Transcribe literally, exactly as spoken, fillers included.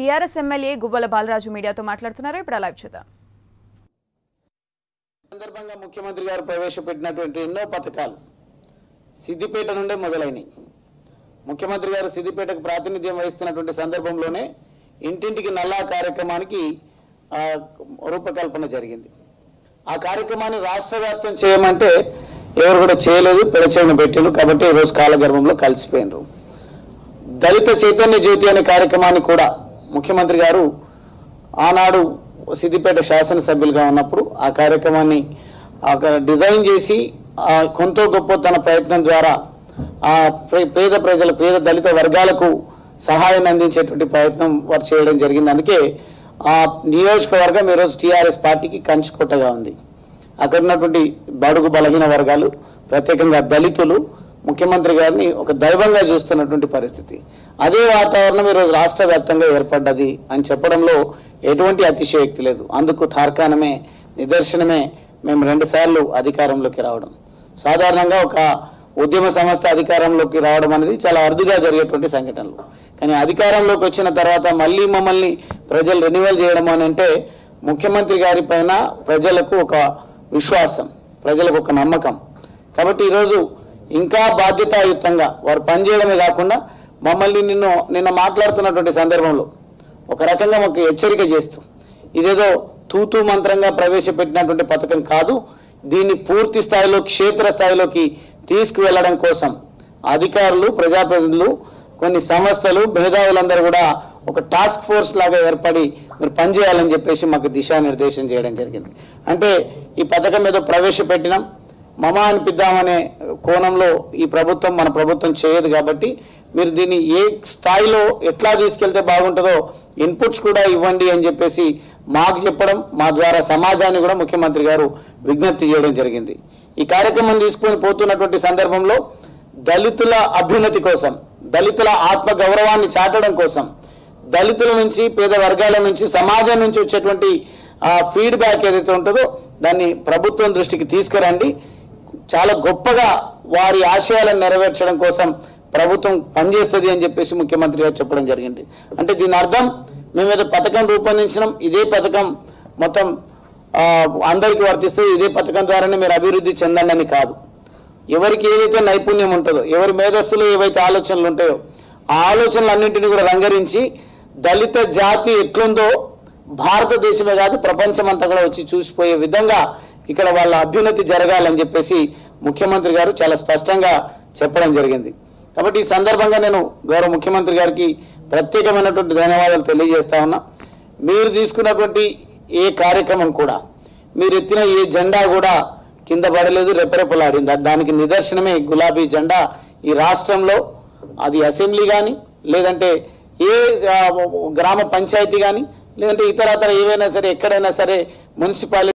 TRS MLA Guvvala Balaraju మీడియాతో మాట్లాడుతున్నారు. ఇప్పుడు లైవ్ చూద్దాం. సందర్భంగా ముఖ్యమంత్రి గారు ప్రవేశపెట్టినటువంటి ఎన్నో పథకాలు సిద్దిపేట నుండే మొదలైనవి. ముఖ్యమంత్రి గారు సిద్దిపేటకు ప్రాతినిధ్యం వహిస్తున్నటువంటి సందర్భంలోనే ఇంటింటికి నల్లా కార్యక్రమానికి రూపకల్పన జరిగింది. ఆ కార్యక్రమాన్ని రాష్ట్ర వ్యాప్తం చేయమంటే ఎవరు కూడా చేయలేదు, పెడచెవిన పెట్టారు. కాబట్టి ఈరోజు కాలగర్భంలో కలిసిపోయినారు. దళిత చైతన్య జ్యోతి అనే కార్యక్రమాన్ని కూడా ముఖ్యమంత్రి గారు ఆనాడు సిద్దిపేట శాసనసభ్యులుగా ఉన్నప్పుడు ఆ కార్యక్రమాన్ని డిజైన్ చేసి కొంత గొప్ప తన ప్రయత్నం ద్వారా ఆ పేద ప్రజల పేద దళిత వర్గాలకు సహాయం అందించేటువంటి ప్రయత్నం వారు చేయడం జరిగింది. అందుకే ఆ నియోజకవర్గం ఈరోజు టీఆర్ఎస్ పార్టీకి కంచుకోటగా ఉంది. అక్కడ ఉన్నటువంటి బడుగు బలహీన వర్గాలు, ప్రత్యేకంగా దళితులు ముఖ్యమంత్రి గారిని ఒక దైవంగా చూస్తున్నటువంటి పరిస్థితి. అదే వాతావరణం ఈరోజు రాష్ట్ర వ్యాప్తంగా ఏర్పడ్డది అని చెప్పడంలో ఎటువంటి అతిశయోక్తి లేదు. అందుకు తార్కాణమే నిదర్శనమే మేము రెండు సార్లు అధికారంలోకి రావడం. సాధారణంగా ఒక ఉద్యమ సంస్థ అధికారంలోకి రావడం అనేది చాలా అరుదుగా జరిగేటువంటి సంఘటనలు. కానీ అధికారంలోకి వచ్చిన తర్వాత మళ్ళీ మమ్మల్ని ప్రజలు రెన్యువల్ చేయడం అని అంటే ముఖ్యమంత్రి గారి పైన ప్రజలకు ఒక విశ్వాసం, ప్రజలకు ఒక నమ్మకం. కాబట్టి ఈరోజు ఇంకా బాధ్యతాయుతంగా వారు పనిచేయడమే కాకుండా మమ్మల్ని నిన్ను నిన్న మాట్లాడుతున్నటువంటి సందర్భంలో ఒక రకంగా మాకు హెచ్చరిక చేస్తూ ఇదేదో తూతూ మంత్రంగా ప్రవేశపెట్టినటువంటి పథకం కాదు, దీన్ని పూర్తి స్థాయిలో క్షేత్ర స్థాయిలోకి తీసుకువెళ్లడం కోసం అధికారులు, ప్రజాప్రతినిధులు, కొన్ని సంస్థలు, మేధావులందరూ కూడా ఒక టాస్క్ ఫోర్స్ లాగా ఏర్పడి మీరు పనిచేయాలని చెప్పేసి మాకు దిశానిర్దేశం చేయడం జరిగింది. అంటే ఈ పథకం ఏదో ప్రవేశపెట్టినాం మమా అనిపిద్దామనే కోణంలో ఈ ప్రభుత్వం మన ప్రభుత్వం చేయదు. కాబట్టి మీరు దీన్ని ఏ స్థాయిలో ఎట్లా తీసుకెళ్తే బాగుంటుందో ఇన్పుట్స్ కూడా ఇవ్వండి అని చెప్పేసి మాకు చెప్పడం, మా ద్వారా సమాజాన్ని కూడా ముఖ్యమంత్రి గారు విజ్ఞప్తి చేయడం జరిగింది. ఈ కార్యక్రమం తీసుకొని పోతున్నటువంటి సందర్భంలో దళితుల అభ్యున్నతి కోసం, దళితుల ఆత్మ గౌరవాన్ని చాటడం కోసం, దళితుల నుంచి, పేద వర్గాల నుంచి, సమాజం నుంచి వచ్చేటువంటి ఆ ఫీడ్బ్యాక్ ఏదైతే ఉంటుందో దాన్ని ప్రభుత్వం దృష్టికి తీసుకురండి. చాలా గొప్పగా వారి ఆశయాలను నెరవేర్చడం కోసం ప్రభుత్వం పనిచేస్తుంది అని చెప్పేసి ముఖ్యమంత్రి గారు చెప్పడం జరిగింది. అంటే దీని అర్థం మేము ఏదో పథకం రూపొందించినాం, ఇదే పథకం మొత్తం అందరికీ వర్తిస్తుంది, ఇదే పథకం ద్వారానే మీరు అభివృద్ధి చెందండి అని కాదు. ఎవరికి ఏదైతే నైపుణ్యం ఉంటుందో, ఎవరి మేధస్సులో ఏవైతే ఆలోచనలు ఉంటాయో ఆ ఆలోచనలన్నింటినీ కూడా రంగరించి దళిత జాతి ఎట్లుందో భారతదేశమే కాదు ప్రపంచమంతా కూడా వచ్చి చూసిపోయే విధంగా ఇక్కడ వాళ్ళ అభ్యున్నతి జరగాలని చెప్పేసి ముఖ్యమంత్రి గారు చాలా స్పష్టంగా చెప్పడం జరిగింది. కాబట్టి ఈ సందర్భంగా నేను గౌరవ ముఖ్యమంత్రి గారికి ప్రత్యేకమైనటువంటి ధన్యవాదాలు తెలియజేస్తా ఉన్నా. మీరు తీసుకున్నటువంటి ఏ కార్యక్రమం కూడా, మీరు ఎత్తిన ఏ జెండా కూడా కింద పడలేదు, రెపరెపలాడింది. దానికి నిదర్శనమే గులాబీ జెండా ఈ రాష్ట్రంలో. అది అసెంబ్లీ కానీ, లేదంటే ఏ గ్రామ పంచాయతీ కానీ, లేదంటే ఇతరతర ఏవైనా సరే, ఎక్కడైనా సరే మున్సిపాలిటీ